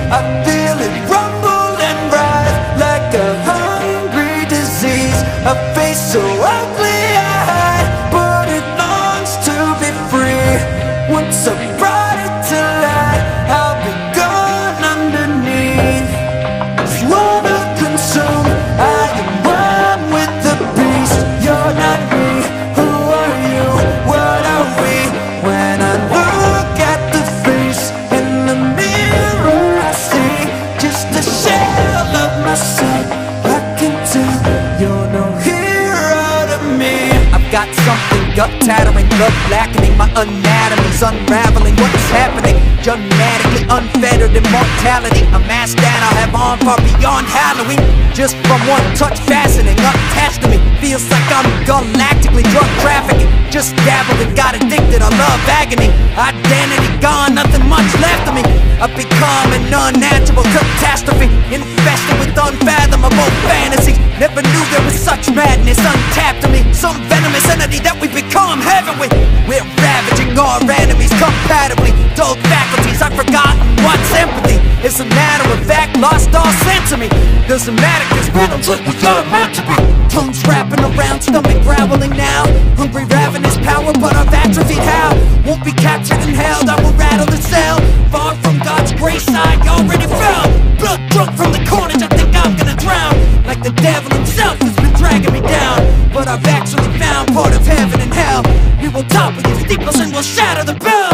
I feel it rumble and rise like a hungry disease. A face so ugly I hide, but it longs to be free. Once I brought it to light, I'll be gone underneath. It's wanna consume, I am one with the beast. You're not me, who are you, what are we? When I look at the face in the mirror, I see just a shell of myself. I can tell you're no hero to me. I've got something gut-tattering, blood blackening. My anatomy's unraveling. What's happening? Dramatically unfettered immortality. A mask that I'll have on far beyond Halloween. Just from one touch, fascinating, attached to me. Feels like I'm galactically drug trafficking. Just dabbled and got addicted, I love agony. Identity gone, nothing much left of me. I've become an unnatural catastrophe, infested with unfathomable fantasies. Never knew there was such madness untapped to me. Some venomous entity that we become, haven't we? We're ravaging our enemies compatibly. Dulled faculties, I've forgotten what's empathy. It's a matter of fact, lost all sense of me. Doesn't matter, cause rhythms like we got meant to be. Tongues wrapping around, stomach growling now. Hungry, ravenous power, but I've atrophied how? Won't be captured and held, I will rattle the cell. Far from God's grace, I already fell. Blood drunk from the corners, I think I'm gonna drown. Like the devil himself has been dragging me down. But I've actually found part of heaven and hell. We will topple these steeples and we'll shatter the bell.